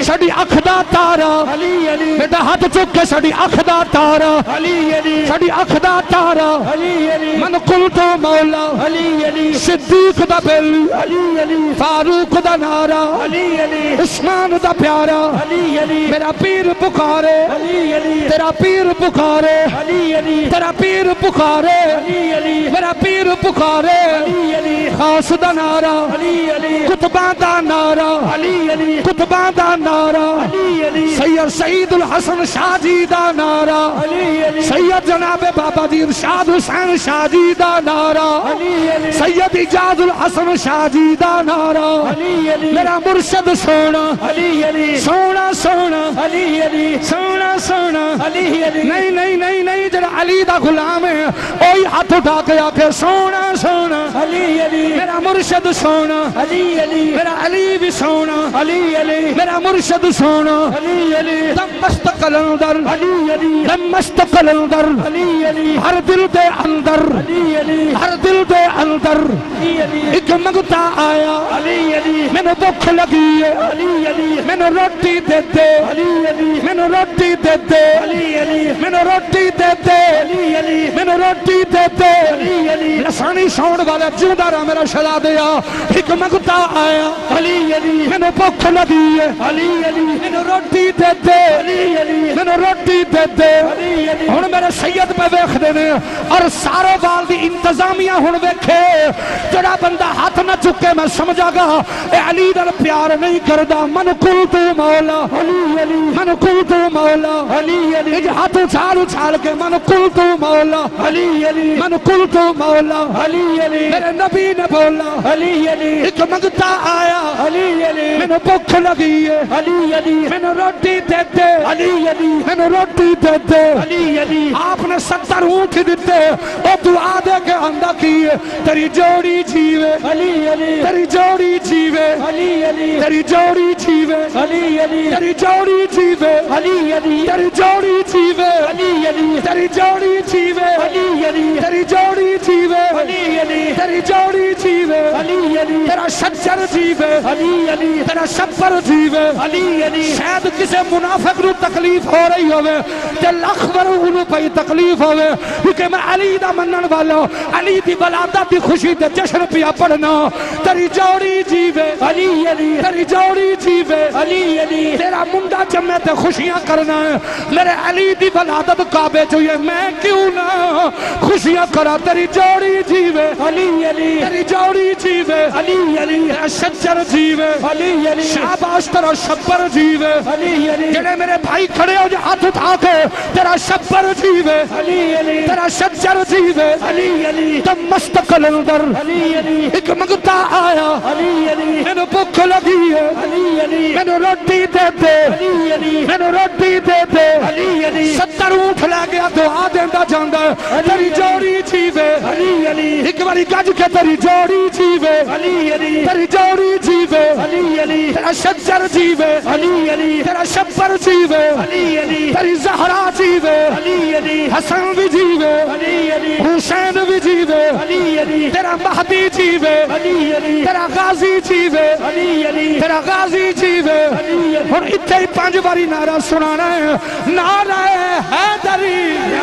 ساڈی اکھ دا تارا علی علی بیٹا ہاتھ چک کے ساڈی اکھ دا تارا علی علی ساڈی اکھ دا تارا علی علی من قلت مولا علی علی صدیق دا بل علی علی فاروق دا نارا علی علی عثمان دا پیارا علی علی میرا پیر پکارے علی علی تیرا پیر پکارے علی علی تیرا پیر پکارے علی علی میرا پیر پکارے علی علی خاص دا نارا علی علی کتباں دا نارا علی علی کتباں دا نارا علی علی سید سعید الحسن شاہ جی دا نارا علی علی سید جناب بابا جی ارشاد حسین شاہ جی دا نارا علی علی سید اجاز الحسن شاہ جی دا نارا علی علی میرا مرشد سونا علی علی سونا سونا علی علی سونا سونا علی علی نہیں نہیں نہیں نہیں جڑا علی دا غلام ہے اوہی ہاتھ اٹھا کے آکے سونا سونا علی علی میرا مرشد سونا علی علی میرا علی بھی سونا علی علی میرا مرشد سونا علی علی دم مست قلندر علی علی دم مست قلندر علی علی ہر دل دے اندر علی علی ہر دل دے اندر علی علی ایک منگتا آیا علی علی میں نے بھوک لگی ہے علی علی میں نے روٹی دے دے علی علی میں نے روٹی دے دے علی علی میں نے روٹی دے دے علی علی میں نے روٹی دے دے علی علی لسانی سون والا جیوندا رہا میرا شلا دیا ایک منگتا آیا علی علی میں نے بھوک لگی ہے علی علی میں نے روٹی دے دے علی علی میں نے روٹی دے دے علی علی ہن میرے سید پہ ویکھ دے نے اور سارے وال دی انتظامیہ ہن ویکھے جڑا بندہ ہاتھ نہ چکے میں سمجھا گا اے علی دا پیار نہیں کردا من قلت مولا علی علی من قلت مولا علی علی اج ہاتھ اچھال اچھال کے من قلت مولا علی علی من قلت مولا علی علی میرے نبی نے بولا علی علی ایک منگتا آیا علی علی میں نے بھوک لگی ہے علی علی میں نے روٹی دے دے علی علی میں نے روٹی دے دے علی علی آپ نے ستر اونٹ دیتے اور دعا دے کے اندہ کیے تیری جوڑی جیوے علی علی تیری جوڑی جیوے علی علی تیری جوڑی جیوے علی علی تیری جوڑی جیوے علی علی تیری جوڑی جیوے علی علی تیری جوڑی جیوے علی علی تیری جوڑی جیوے علی علی تیری جوڑی جیوے علی علی تیرا شجر جیوے علی علی تیرا شبر جیوے علی علی شاید کسے منافق نو تکلیف ہو رہی ہوئے تے لکھ ورو انہوں پہ تکلیف ہوئے کیونکہ میں علی دا منن والا علی دی ولادت دی خوشی دے جشن پیا پڑھنا تیری جوڑی جیوے علی علی تیری جوڑی جیوے علی علی تیرا منڈا جمعے تے خوشیاں کرنا ہے میرے علی دی ولادت کعبے چوئے میں کیوں نہ خوشیاں کرا تیری جوڑی جیوے علی علی تیری جوڑی جیوے علی علی تیرا شجر جیوے علی علی شاباش تیرا شبر جیوے علی علی جڑے میرے بھائی کھڑے ہو جو ہاتھ اٹھا کے تیرا شبر جیوے علی علی تیرا شجر جیوے علی علی تم مستقل اندر علی علی ایک منگتا آیا علی علی میں نے بھوک لگی ہے علی علی میں نے روٹی دے دے علی علی میں نے روٹی دے دے علی علی ستر اونٹ لے گیا دعا دیندہ جاندہ ہے تیری جوڑی جیوے علی علی ایک باری گج کے تیری جوڑی جیوے علی علی تیری جوڑی جیوے علی علی تیرا شجر جیوے علی علی تیرا شبر جیوے علی علی تیری زہرا جیوے علی علی حسن بھی جیوے علی علی حسین بھی جیوے علی علی تیرا مہدی جیوے علی علی تیرا غازی جیوے علی علی تیرا غازی جیوے اور اتھے ہی پانچ باری نعرہ سنانا ہے نعرہ حیدری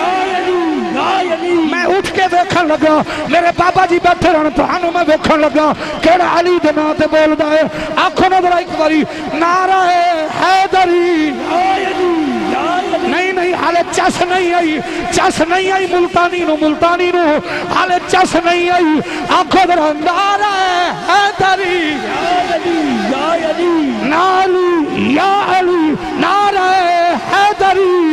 میں اٹھ کے دیکھن لگا میرے بابا جی بیٹھے رہنے تو ہنو میں دیکھن لگا کیڑا علی دے نام تے بولدا ہے آنکھوں نے ذرا ایک باری نعرہ حیدری نہیں نہیں حالے چس نہیں آئی چس نہیں آئی ملتانی نو ملتانی نو حالے چس نہیں آئی آنکھوں ذرا نعرہ حیدری نالی یا علی نعرہ حیدری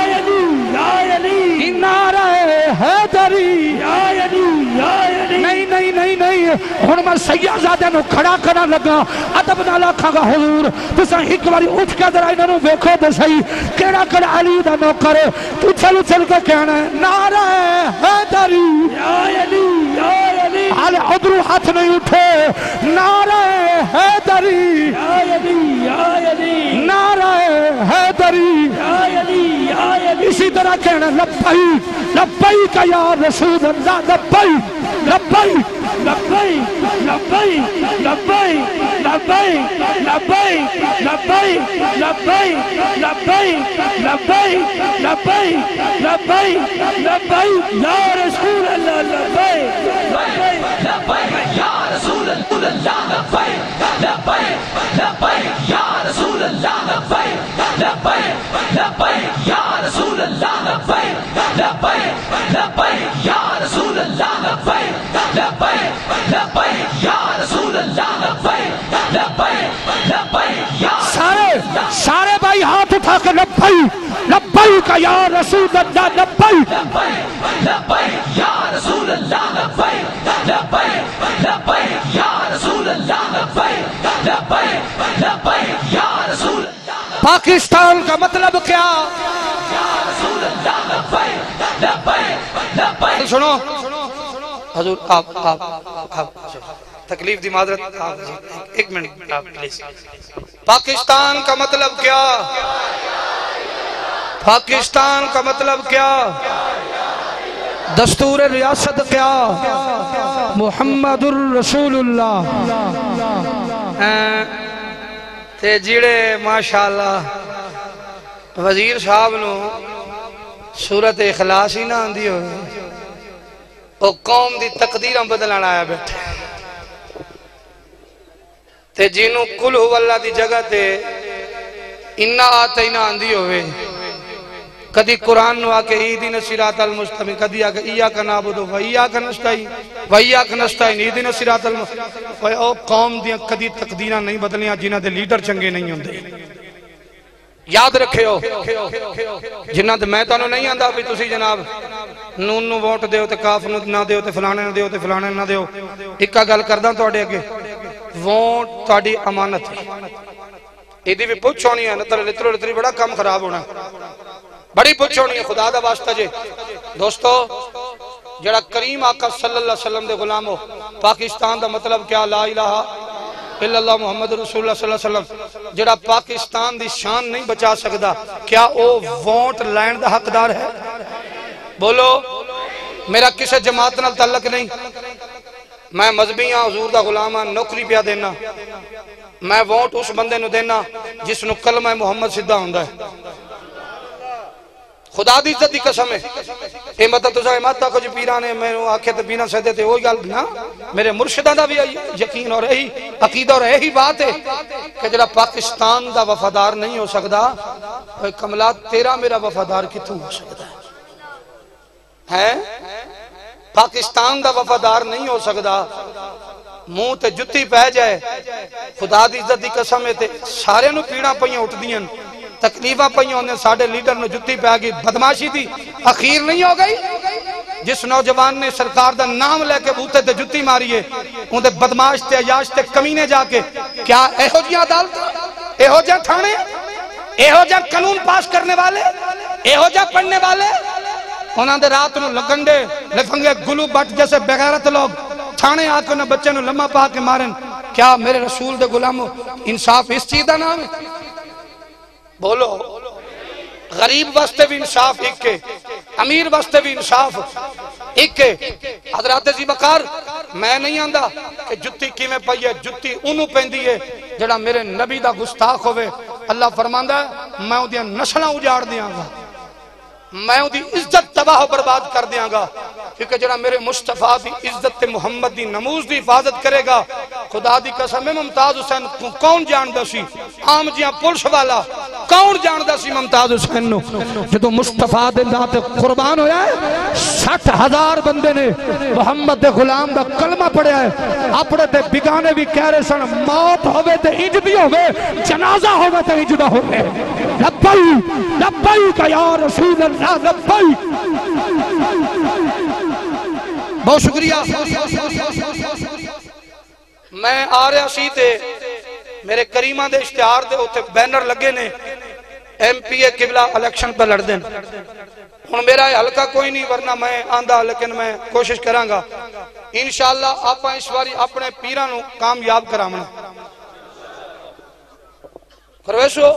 نعرہ حیدری نہیں نہیں نہیں نہیں ہن میں سیدزادے نو کھڑا کرنا لگا ادب نال آکھاں گا حضور تساں ایک باری اٹھ کے ذرا انہاں نو ویکھو تے صحیح کیڑا کیڑا علی دا نوکر تو چل چل کے کہنا ہے نعرہ حیدری یا علی یا علی حالے ادھروں ہاتھ نہیں اٹھے نعرہ حیدری یا علی یا علی نعرہ حیدری یا علی یا علی اسی طرح کہنا لبیک لبیک یا رسول اللہ لبیک لبیک لبیک لبیک لبیک لبیک لبیک لبیک لبیک لبیک لبیک لبیک لبیک لبیک یا رسول اللہ لبیک لبیک لبیک یا رسول اللہ لبیک لبیک لبیک یا رسول اللہ لبیک لبیک لبیک یا رسول اللہ لبیک لبیک لبیک یا رسول اللہ لبیک لبیک لبیک یا رسول اللہ لبیک لبیک لبیک یا سارے سارے بھائی ہاتھ اٹھا کے لبیک لبیک یا رسول اللہ لبیک لبیک لبیک یا رسول اللہ لبیک لبیک لبیک یا رسول اللہ لبیک لبیک لبیک یا رسول پاکستان کا مطلب کیا؟ رسول اللہ لبیک لبیک لبیک سنو حضور آپ آپ آپ تکلیف دی معذرت ایک منٹ آپ پلیز پاکستان کا مطلب کیا؟ پاکستان کا مطلب کیا؟ دستور ریاست کیا؟ محمد الرسول اللہ تے جیڑے ماشاءاللہ وزیر صاحب نو سورت اخلاص ہی نہ آندی ہوئے وہ قوم دی تقدیرہ بدلانا آیا بیٹھے تے جنوں کل ہو اللہ دی جگہ تے انہا آتا ہی نہ آندی ہوئے کدی قرآن نو آکے ایدین صراط المستقیم کدی آکے ایاک نعبد و ایاک نستعین و ایاک نستعین ایدین صراط المستقیم او قوم دیاں کدی تقدیرہ نہیں بدلیاں جنہ دے لیڈر چنگے نہیں ہوندے یاد رکھے ہو جنہ دے میں تانوں نہیں آندہ بھی تسی جناب نون نو ووٹ دیو تے کاف نو نہ دیو تے فلانے نہ دیو تے فلانے نہ دیو اکا گل کرداں توڑے اگے ووٹ توڑی امانت ہے ایدی بھی پوچھ ہونی ہے نتر لترو لتری بڑا کام خراب ہونا بڑی پوچھ ہونی ہے خدا دا واسطہ جے دوستو جڑا کریم آقا صلی اللہ علیہ وسلم دے غلام ہو پاکستان دا مطلب کیا لا الہ الا اللہ محمد رسول اللہ صلی اللہ علیہ وسلم جڑا پاکستان دی شان نہیں بچا سکدا کیا او ووٹ لینڈ دا حقدار ہے بولو میرا کسے جماعت نال تعلق نہیں میں مذہبی ہاں حضور دا غلام ہاں نوکری پیا دینا میں ووٹ اس بندے نو دینا جس نو کلمہ محمد سدھا ہوندا ہے خدا دی عزت دی قسم ہے اے مطلب تو سائے ماتا کچھ پیرانے میں آکھے تے بینا سہدے تے وہی گل نا میرے مرشدہ دا بھی یقین اور یہی عقیدہ اور یہی بات ہے کہ جڑا پاکستان دا وفادار نہیں ہو سکدا کملات تیرا میرا وفادار کتوں ہو سکدا ہے پاکستان دا وفادار نہیں ہو سکدا منہ تے جتی پہ جائے خدا دی عزت دی قسم ہے تے سارے نو پیڑاں پہیاں اٹھ دیاں تکلیفہ پہیاں ہونے ساڑھے لیڈر نے جتی پہ آگئی بدماشی تھی اخیر نہیں ہو گئی جس نوجوان نے سرکار دا نام لے کے بوتے تے جتی ماریے ان دے بدماش تے عیاش تے کمینے جا کے کیا اے ہو جی عدالت اے ہو جا تھانے اے ہو جا قانون پاس کرنے والے اے ہو جا پڑھنے والے انہاں دے رات نو لگنڈے لفنگے گلو بٹ جیسے بغیرت لوگ تھانے آکے انہاں بچے نو لمحہ پا کے مارن کیا میرے رسول دے غلامو انصاف اس چیز دا نام ہے بولو غریب واسطے بھی انصاف ایک کے امیر واسطے بھی انصاف ایک کے حضرات زی بکار میں نہیں آندہ کہ جتی کی میں پائیے جتی انہوں پہندی ہے جڑا میرے نبی دا گستاخ ہوئے اللہ فرماندہ ہے میں ان دیا نسلہ اجاڑ دیاں گا میں ان دی عزت تباہ و برباد کر دیاں گا کیونکہ جڑا میرے مصطفیٰ دی عزت محمد دی نموز دی حفاظت کرے گا خدا دی قسم ممتاز حسین کون جاندہ سی عام جیاں پلش والا کون جاندہ سی ممتاز حسین نو جدو مصطفیٰ دے ذات قربان ہویا ہے سٹھ ہزار بندے نے محمد دے غلام دا کلمہ پڑھیا ہے اپنے تے بگانے بھی کہہ رہے سن موت ہوئے تے انج بھی ہوئے جنازہ ہوئے تے انج نہ ہوئے لبائی لبائی کا یا رسول اللہ لبائی بہت شکریہ میں آ رہا سی تے میرے کریمہ دے اشتہار دے ہوتے بینر لگے نے ایم پی اے قبلہ الیکشن پہ لڑ دیں ہن میرا حلقہ کوئی نہیں ورنہ میں آندھا لیکن میں کوشش کروں گا انشاءاللہ آپ اس باری اپنے پیراں نو کامیاب کرامنا پرویسو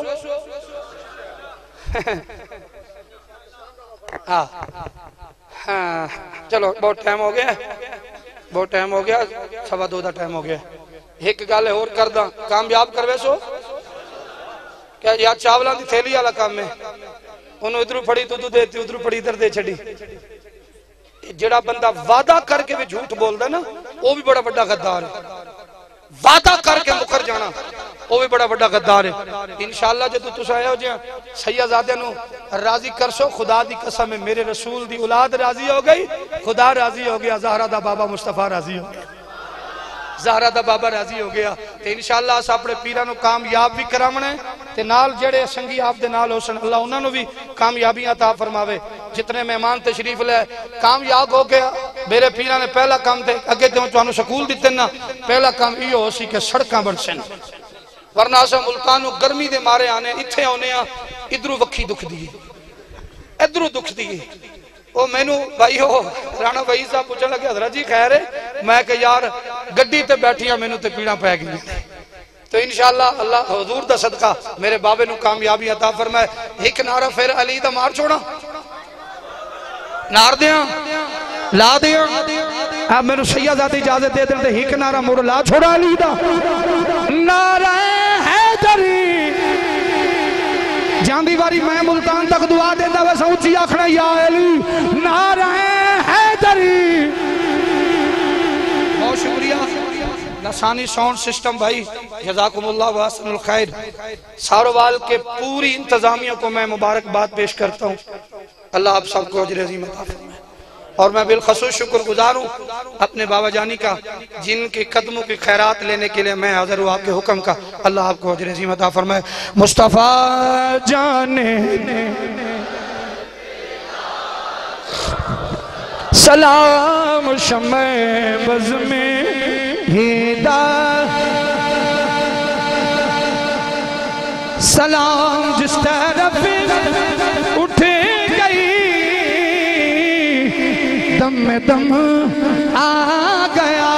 ہاں چلو بہت ٹائم ہو گیا بہت ٹائم ہو گیا سوا دو دا ٹائم ہو گیا ایک گالے اور کردہ کامیاب کروے سو کیا یا چاولاں دی تھیلی والا کام ہے انہوں ادھروں پڑی تو تو دیتی ادھروں پڑی ادھر دے چھڑی جڑا بندہ وعدہ کر کے بھی جھوٹ بول دا نا وہ بھی بڑا بڑا غدار ہے وعدہ کر کے مکر جانا وہ بھی بڑا بڑا غدار ہے انشاءاللہ جدو تُس آئے ہو جائیں سیدزادے نو راضی کر سو خدا دی قسم ہے میرے رسول دی اولاد راضی ہو گئی خدا راضی ہو گیا زہرہ دا بابا مصطفیٰ راضی ہو گیا زہرہ دا بابا راضی ہو گیا تے انشاءاللہ اس اپنے پیرانو کامیاب بھی کرامنے تے نال جڑے سنگی آپ دے نال ہو سن اللہ انہوں نے بھی کامیابیاں عطا فرماوے جتنے مہمان تشریف لے کامیاب ہو گیا میرے پیرانے پہلا کام تے اگے تے چوانو سکول دیتے نا پہلا کام یہ ہو سی کہ سڑکاں بن سن ورنہ اسا ملکانو گرمی دے مارے آنے اتھے ہونے آ ادھرو وکھی دکھ دیئے ادھرو دکھ دیئے او میں نو بھائی ہو رانا بھائی صاحب پوچھا لگے حضرت جی خیر ہے میں کہ یار گڈی تے بیٹھیا میں نو تے پیڑاں پہ گئی تو انشاءاللہ اللہ حضور دا صدقہ میرے بابے نو کامیابی عطا فرمائے ایک نعرہ پھر علی دا مار چھوڑا نار دیاں لا دیاں اب میں نو سیدزادی اجازت دے دیں تے ایک نعرہ مور لا چھوڑا علی دا نعرہ حیدری جاندی باری میں ملتان تک دعا دیتا ویسا اچھی آکھنا یا علی نعرہ حیدری بہت شکریہ لسانی ساؤنڈ سسٹم بھائی جزاکم اللہ واسن الخیر ساروال کے پوری انتظامیہ کو میں مبارکباد پیش کرتا ہوں اللہ آپ سب کو اجر عظیم عطا فرمائے اور میں بالخصوص شکر گزار ہوں اپنے بابا جانی کا جن کے قدموں کی خیرات لینے کے لئے میں حاضر ہوں آپ کے حکم کا اللہ آپ کو اجر عظیم عطا فرمائے مصطفیٰ جانے سلام شمع بز میں ہدایت سلام جس طرف اٹھے گئی دم میں دم آ گیا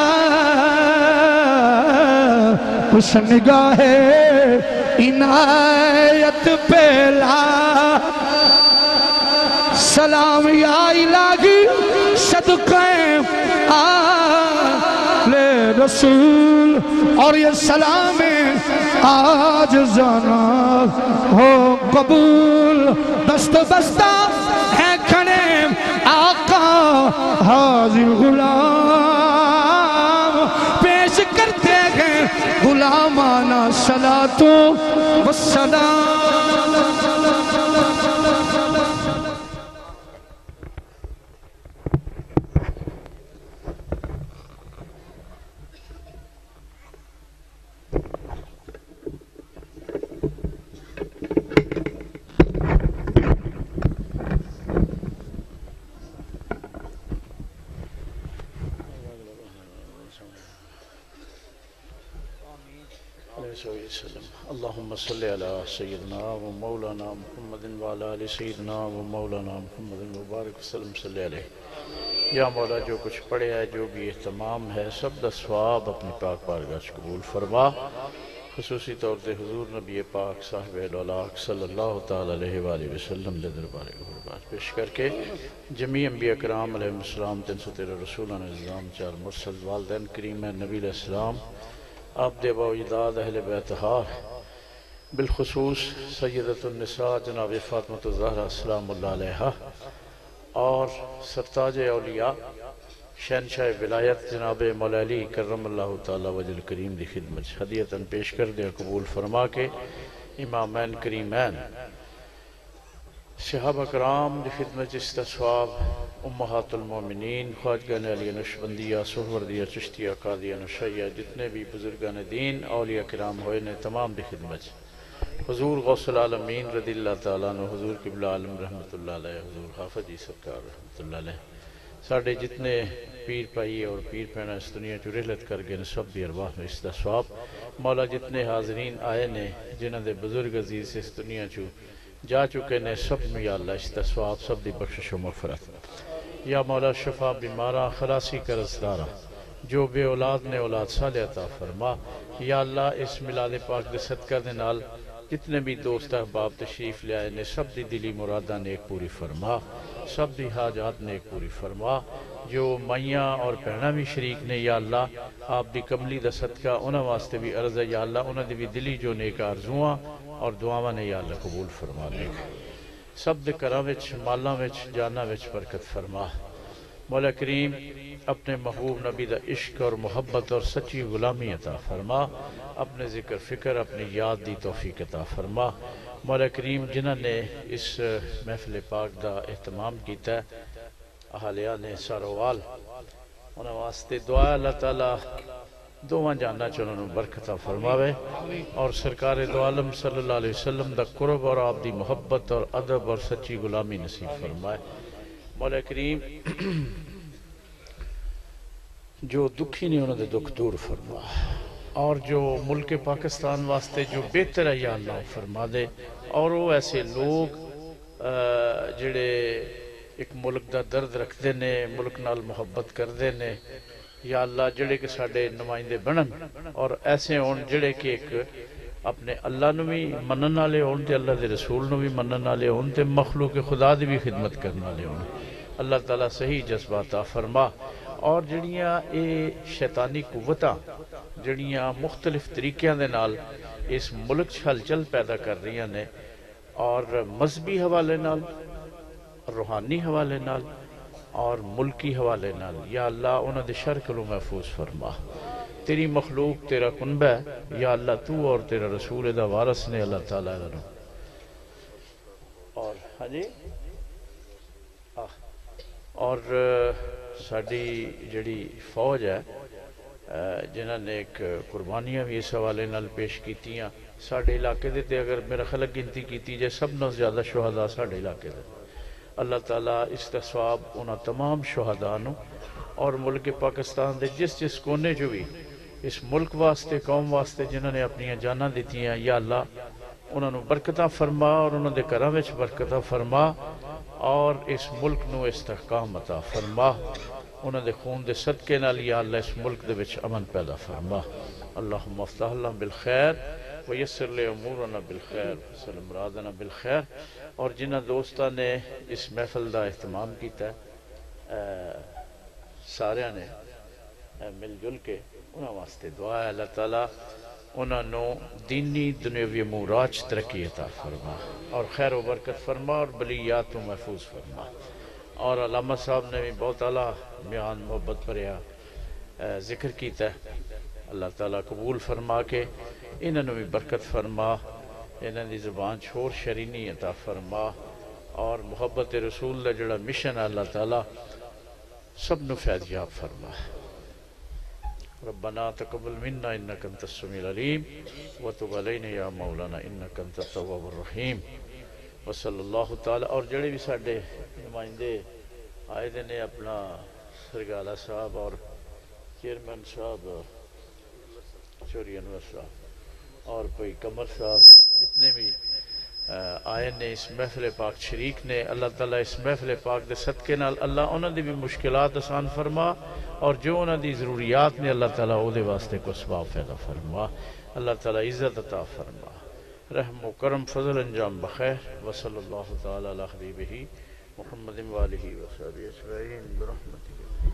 اس نگاہ عنایت پہلا سلام یا الہی صدقہ آل رسول اور یہ سلام آج زانا ہو قبول دست بستہ ہے کھڑے آقا حاضر غلام پیش کرتے ہیں غلامانہ صلاۃ و سلام اللہم صلی علی سیدنا و مولانا محمد و علی سیدنا و مولانا محمد مبارک وسلم صلی علیہ یا مولا جو کچھ پڑھے ہے جو بھی اہتمام ہے سب دا ثواب اپنی پاک بارگاہ قبول فرما خصوصی طور دے حضور نبی پاک صاحب الاولاق صلی اللہ تعالی علیہ وآلہ وسلم دے دربار قربات پیش کر کے جمیع انبیاء کرام علیہ السلام تین سو تیرہ رسولان نظام چار مرسل والدین کریم نبی علیہ السلام آپ دے باوجداد اہل بیتہا بالخصوص سیدت النساء جناب فاطمہ الزہرا السلام اللہ علیہ اور سرتاج اولیاء شہنشاہ ولایت جناب مولا علی کرم اللہ تعالی وجہ کریم دی خدمت ہدیتاً پیش کر دیا قبول فرما کے امامین کریمین صحابہ کرام دی خدمت استصواب امہات المومنین خواجگان علی نشبندیہ سہوردیہ چشتیہ قادیہ نشیہ جتنے بھی بزرگان دین اولیاء کرام ہوئے نے تمام دی خدمت حضور غوث العالمین رضی اللہ تعالیٰ عنہ حضور قبلہ عالم رحمت اللہ علیہ حضور حافظ جی سرکار رحمت اللہ علیہ ساڑھے جتنے پیر پائی اور پیر پینا اس دنیا جو رحلت کر گئے سب بھی ارواح میں اس دا ثواب مولا جتنے حاضرین آئے نے جنہ دے بزرگ عزیز اس دنیا جو جا چکے نے سب میں یا اللہ اس دا ثواب سب دی بخشش و مغفرت یا مولا شفا بیمارہ خلاصی کا رزدارہ جو بے اولاد نے اولاد صالح عطا فرما یا اللہ اس ملاد پاک دے صدقہ دے نال جتنے بھی دوست احباب تشریف لے آئے نے سب دی دلی مرادہ نیک پوری فرما سب دی حاجات نیک پوری فرما جو مائیاں اور بہناں بھی شریک نے یا اللہ آپ دی کملی دا صدقہ انہاں واسطے بھی عرض ہے یا اللہ انہاں دی بھی دلی جو نیک آرزواں اور دعاواں نے یا اللہ قبول فرما لے سب دے گھراں وچ مالاں وچ جاناں وچ برکت فرما مولا کریم اپنے محبوب نبی دا عشق اور محبت اور سچی غلامی عطا فرما اپنے ذکر فکر اپنی یاد دی توفیق عطا فرما مولا کریم جنہاں نے اس محفل پاک دا اہتمام کیتا ہے اہالیہ نے ساروال انہاں واسطے دعا اللہ تعالیٰ دوواں جاننا چلوں برکتہ فرماوے اور سرکار دو عالم صلی اللہ علیہ وسلم دا قرب اور آپ دی محبت اور ادب اور سچی غلامی نصیب فرمائے مولا کریم جو دکھی نہیں انہوں نے دکھ دور فرما اور جو ملک پاکستان واسطے جو بہتر ہے یا اللہ فرما دے اور وہ ایسے لوگ جڑے ایک ملک دا درد رکھ دے نے ملک نال محبت کر دے نے یا اللہ جڑے کہ ساڑے نمائندے بنن اور ایسے ہون جڑے کہ ایک اپنے اللہ نو بھی منن والے ہون تے اللہ دے رسول نو بھی منن والے ہون تے مخلوق خدا دی بھی خدمت کرن والے ہون اللہ تعالیٰ صحیح جذبہ عطا فرما اور جڑیاں اے شیطانی قوتاں جڑیاں مختلف طریقیاں دے نال اس ملک ہلچل پیدا کر رہی نے اور مذہبی حوالے نال روحانی حوالے نال اور ملکی حوالے نال یا اللہ انہاں دے شر کولوں محفوظ فرما تیری مخلوق تیرا کنبہ ہے یا اللہ تو اور تیرا رسول دا وارث نے اللہ تعالیٰ عنہ اور ہاں جی اور ساڑی جڑی فوج ہے جنہاں نے ایک قربانیاں بھی اس حوالے نال پیش کیتیاں ساڑے علاقے دے تے اگر میرا خلق گنتی کیتی جائے سب نو زیادہ شہداء ساڑے علاقے دے اللہ تعالیٰ اس کا ثواب انہاں تمام شہداء نو اور ملک پاکستان دے جس جس کونے جو بھی اس ملک واسطے قوم واسطے جنہاں نے اپنی جاناں دیتی ہیں یا اللہ انہاں نو برکتہ فرما اور انہاں دے گھراں وچ برکتہ فرما اور اس ملک نو استحکام عطا فرما انہاں دے خون دے صدقے نال یا اللہ اس ملک دے وچ امن پیدا فرما اللہم افتح لنا بالخیر ویسر لے امورنا بالخیر وصل مرادنا بالخیر اور جنہ دوستہ نے اس محفل دا اہتمام کیتا ہے سارے نے مل جل کے انہاں واسطے دعا ہے اللہ تعالیٰ انہاں نو دینی دنیاوی اموراج ترقی عطا فرما اور خیر و برکت فرما اور بلیات و محفوظ فرما اور علامہ صاحب نے بھی بہت اعلیٰ بیان محبت پریا ذکر کیتا ہے اللہ تعالیٰ قبول فرما کے انہاں نو بھی برکت فرما انہاں دی زبان چھوڑ شرینی عطا فرما اور محبت رسول دا جڑا مشن ہے اللہ تعالیٰ سب نو فیضیاب فرما ربنا تقبل منا انك انت السميع العليم وتب علينا يا مولانا انك انت التواب الرحيم وصلی اللہ تعالی اور جڑے بھی ساڈے نمائندے آئے دے نے اپنا سرگالہ صاحب اور چیئرمین صاحب چوری انور صاحب اور کوئی قمر صاحب جتنے بھی آئے نے اس محفل پاک شریک نے اللہ تعالیٰ اس محفل پاک دے صدقے نال اللہ انہاں دی بھی مشکلات آسان فرما اور جو انہاں دی ضروریات نے اللہ تعالیٰ او دے واسطے کو اسباب پیدا فرما اللہ تعالیٰ عزت عطا فرما رحم و کرم فضل انجام بخیر وصلی اللہ تعالیٰ علی حبیبہ محمد و آلہ و صحبہ اجمعین برحمتہ